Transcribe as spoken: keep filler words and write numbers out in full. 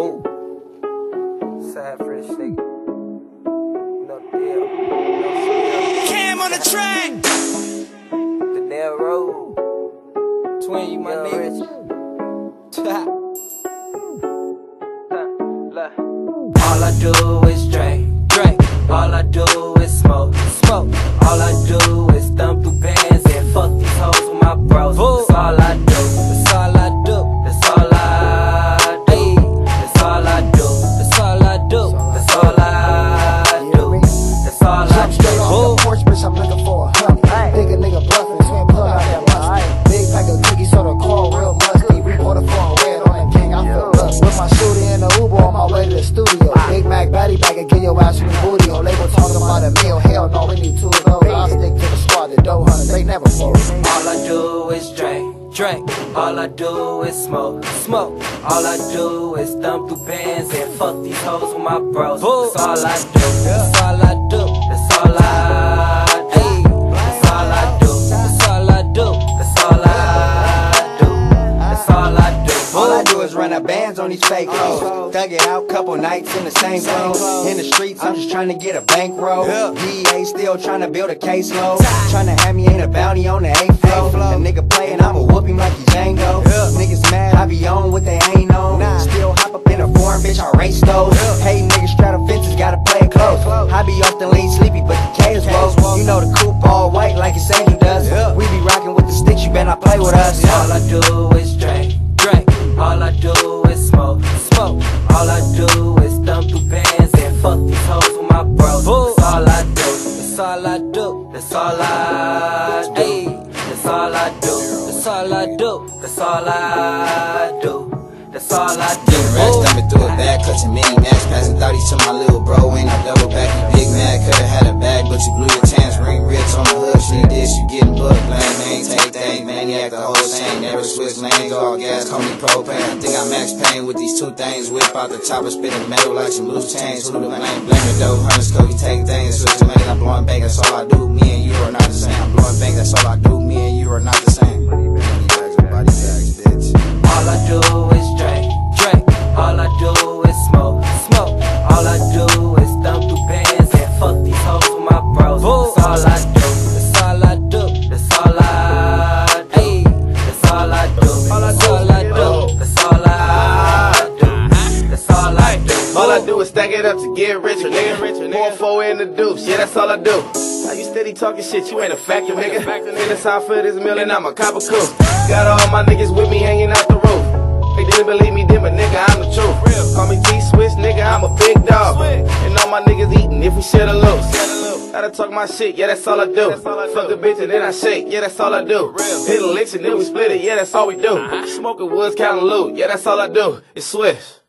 Boom. Sad fresh nigga. No deal. No Cam on the track. Denero. Twin, you my nigga. All I do is drink, drink. All I do is smoke, smoke. All I do is thumb through bands and fuck these hoes with my bros. That's all I do. That's all I do. That's all I do. That's all I do. That's all I do. That's all I do. That's all I do. Jump straight off the porch, bitch. I'm looking for a honey. Nigga, nigga bluffing, swim plug out that musty. Big pack of cookies, so the core real musty. Reporter for a red on that king. I feel lust. With my shooter in the Uber on my way to the studio. Big Mac baddie bag and get your ass with the booty. On label talking about a meal. Hell no, we need two of those. I'll stick to the squad, the dough hunters. They never fall. All I do is drink, drink. All I do is smoke, smoke. All I do is thumb through bands and fuck these hoes with my bros. That's all I do. That's all I do. That's all I do. That's all I do. That's all I do. That's all I do. That's all I do. All I do is run up bands on these fake hoes. Thug it out, couple nights in the same clothes. In the streets, I'm just trying to get a bankroll. D A still trying to build a caseload. Trying to have me ain't a bounty on the eighth floor. A nigga playing, I'ma whoop him like he Django. Niggas mad, I be on what they ain't on. Still hop up in a foreign, bitch, I race those. Hey niggas straddle fences, gotta play it close. I be often lean sleepy, but the K is woe. You know the coupe all white like it's Angel does. We be rocking with the sticks, you better not play with us. All I do is drink, drink. All I do is smoke, smoke. All I do is thumb through bands and fuck these hoes with my bros. That's all I do. That's all I do. That's all I do. That's all I do. That's all I do. That's all I do. That's all I do. Getting racks, thumbing through a bag, clutching mini max, passing thirties to my little bro. Ain't I double back, you big mad, coulda had a bag, but you blew your chance. Ring rich on the hood, she this, you getting booked. Blame, man, take things, maniac, the whole chain. Never switch lanes, all gas, call me propane. I think I max pain with these two things. Whip out the chopper, spinning metal like some loose chains. Who the blame? Blame the dough hunters, cause we take things. Switch the money, I'm blowing bank, that's all I do. Me and you are not the same. I'm blowing bank, that's all I do. Me and you are not the same. Body bags, body bags, bitch. All I do is drink, drink. All I do is smoke, smoke. All I do is thumb through bands and fuck these hoes with my bros. That's all I do. That's all I do. That's all I do. That's all I do. That's all I do. That's all I do. That's all I do. All I do is stack it up to get richer, nigga. More four in the dupes, yeah, that's all I do. How you steady talking shit, you ain't a factor, nigga. In the south for this million, I'm a copper cool. Got all my niggas with me hanging out the roof. They didn't believe me then, but nigga, I'm the truth. Call me T-Swiss, nigga, I'm a big dog. And all my niggas eating if we shit or lose. Gotta talk my shit, yeah, that's all I do. Fuck a bitch and then I shake, yeah, that's all I do. Hit a licks and then we split it, yeah, that's all we do. Smoking woods, counting loot, yeah, that's all I do. It's Swiss.